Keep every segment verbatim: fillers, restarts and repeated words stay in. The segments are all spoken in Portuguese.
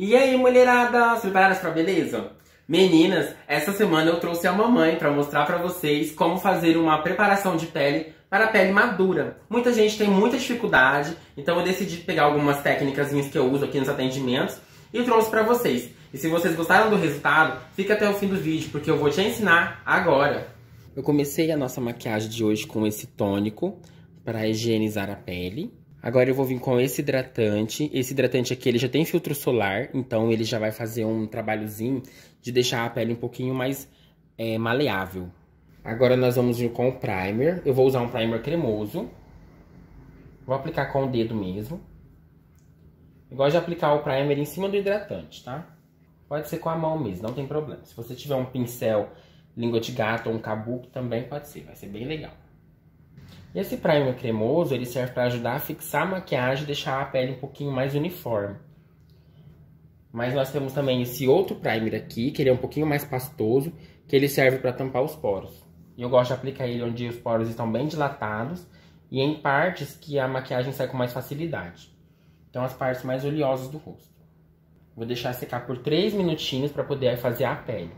E aí, mulheradas, preparadas pra beleza? Meninas, essa semana eu trouxe a mamãe pra mostrar pra vocês como fazer uma preparação de pele para a pele madura. Muita gente tem muita dificuldade, então eu decidi pegar algumas técnicas que eu uso aqui nos atendimentos e trouxe pra vocês. E se vocês gostaram do resultado, fica até o fim do vídeo, porque eu vou te ensinar agora. Eu comecei a nossa maquiagem de hoje com esse tônico para higienizar a pele. Agora eu vou vir com esse hidratante. Esse hidratante aqui ele já tem filtro solar, então ele já vai fazer um trabalhozinho de deixar a pele um pouquinho mais é, maleável. Agora nós vamos vir com o primer. Eu vou usar um primer cremoso. Vou aplicar com o dedo mesmo. Eu gosto de aplicar o primer em cima do hidratante, tá? Pode ser com a mão mesmo, não tem problema. Se você tiver um pincel, língua de gato ou um kabuki também pode ser, vai ser bem legal. E esse primer cremoso, ele serve para ajudar a fixar a maquiagem e deixar a pele um pouquinho mais uniforme. Mas nós temos também esse outro primer aqui, que ele é um pouquinho mais pastoso, que ele serve para tampar os poros. E eu gosto de aplicar ele onde os poros estão bem dilatados e em partes que a maquiagem sai com mais facilidade. Então as partes mais oleosas do rosto. Vou deixar secar por três minutinhos para poder fazer a pele.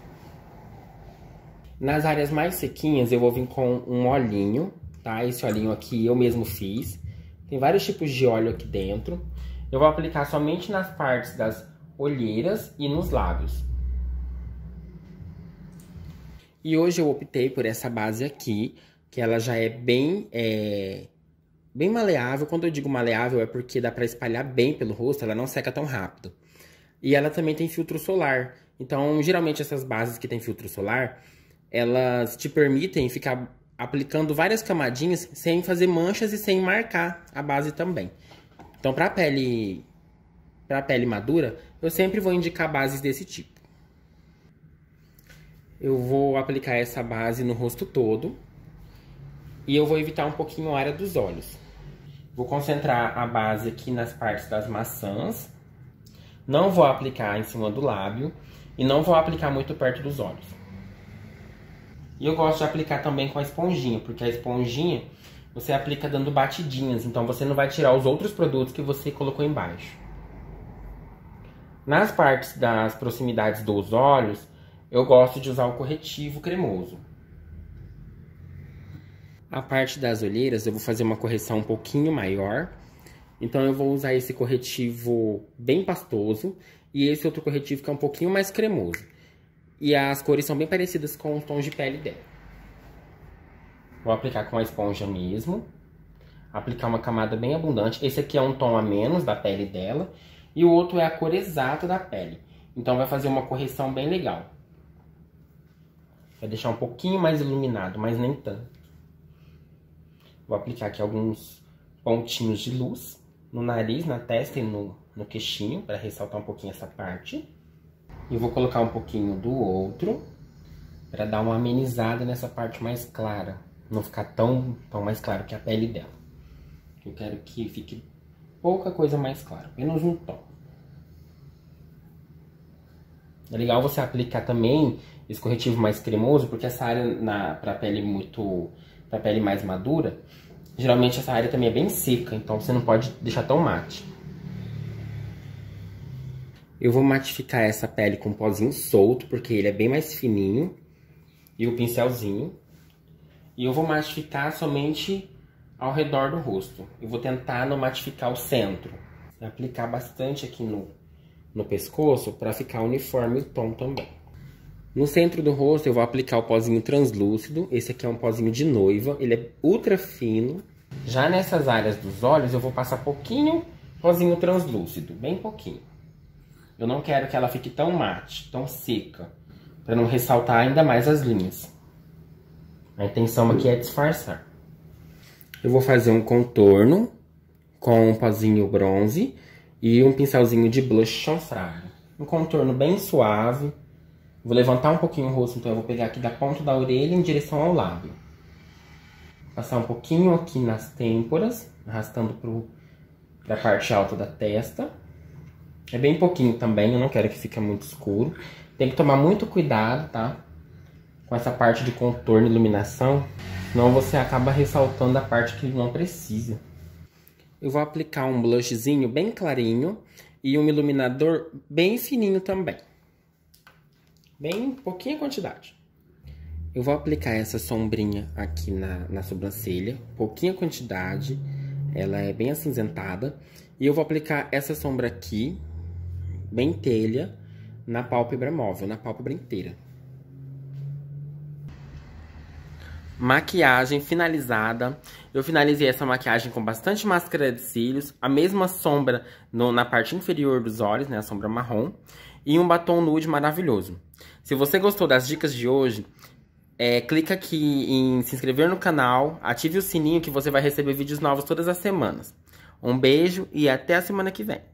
Nas áreas mais sequinhas eu vou vir com um olhinho. Tá? Esse olhinho aqui eu mesmo fiz. Tem vários tipos de óleo aqui dentro. Eu vou aplicar somente nas partes das olheiras e nos lábios. E hoje eu optei por essa base aqui, que ela já é bem, é, bem maleável. Quando eu digo maleável é porque dá pra espalhar bem pelo rosto, ela não seca tão rápido. E ela também tem filtro solar. Então, geralmente essas bases que tem filtro solar, elas te permitem ficar aplicando várias camadinhas sem fazer manchas e sem marcar a base também. Então, para pele, para pele madura, eu sempre vou indicar bases desse tipo. Eu vou aplicar essa base no rosto todo e eu vou evitar um pouquinho a área dos olhos. Vou concentrar a base aqui nas partes das maçãs. Não vou aplicar em cima do lábio e não vou aplicar muito perto dos olhos. E eu gosto de aplicar também com a esponjinha, porque a esponjinha você aplica dando batidinhas, então você não vai tirar os outros produtos que você colocou embaixo. Nas partes das proximidades dos olhos, eu gosto de usar o corretivo cremoso. A parte das olheiras eu vou fazer uma correção um pouquinho maior, então eu vou usar esse corretivo bem pastoso e esse outro corretivo que é um pouquinho mais cremoso. E as cores são bem parecidas com os tons de pele dela. Vou aplicar com a esponja mesmo. Aplicar uma camada bem abundante. Esse aqui é um tom a menos da pele dela. E o outro é a cor exata da pele. Então vai fazer uma correção bem legal. Vai deixar um pouquinho mais iluminado, mas nem tanto. Vou aplicar aqui alguns pontinhos de luz no nariz, na testa e no, no queixinho, para ressaltar um pouquinho essa parte. E vou colocar um pouquinho do outro, para dar uma amenizada nessa parte mais clara. Não ficar tão, tão mais claro que a pele dela. Eu quero que fique pouca coisa mais clara, apenas um tom. É legal você aplicar também esse corretivo mais cremoso, porque essa área para pele muito, para pele mais madura, geralmente essa área também é bem seca, então você não pode deixar tão mate. Eu vou matificar essa pele com um pozinho solto, porque ele é bem mais fininho. E o pincelzinho. E eu vou matificar somente ao redor do rosto. Eu vou tentar não matificar o centro. E aplicar bastante aqui no, no pescoço, para ficar uniforme o tom também. No centro do rosto eu vou aplicar o pozinho translúcido. Esse aqui é um pozinho de noiva, ele é ultra fino. Já nessas áreas dos olhos eu vou passar pouquinho pozinho translúcido, bem pouquinho. Eu não quero que ela fique tão mate, tão seca, para não ressaltar ainda mais as linhas. A intenção aqui é disfarçar. Eu vou fazer um contorno com um pozinho bronze e um pincelzinho de blush chanfrado. Um contorno bem suave. Vou levantar um pouquinho o rosto, então eu vou pegar aqui da ponta da orelha em direção ao lábio. Passar um pouquinho aqui nas têmporas, arrastando para a parte alta da testa. É bem pouquinho também, eu não quero que fique muito escuro. Tem que tomar muito cuidado, tá? Com essa parte de contorno e iluminação, senão você acaba ressaltando a parte que não precisa. Eu vou aplicar um blushzinho bem clarinho. E um iluminador bem fininho também. Bem pouquinha quantidade. Eu vou aplicar essa sombrinha aqui na, na sobrancelha. Pouquinha quantidade. Ela é bem acinzentada. E eu vou aplicar essa sombra aqui, bem telha, na pálpebra móvel, na pálpebra inteira. Maquiagem finalizada. Eu finalizei essa maquiagem com bastante máscara de cílios, a mesma sombra no, na parte inferior dos olhos, né, a sombra marrom, e um batom nude maravilhoso. Se você gostou das dicas de hoje, é, clica aqui em se inscrever no canal, ative o sininho que você vai receber vídeos novos todas as semanas. Um beijo e até a semana que vem.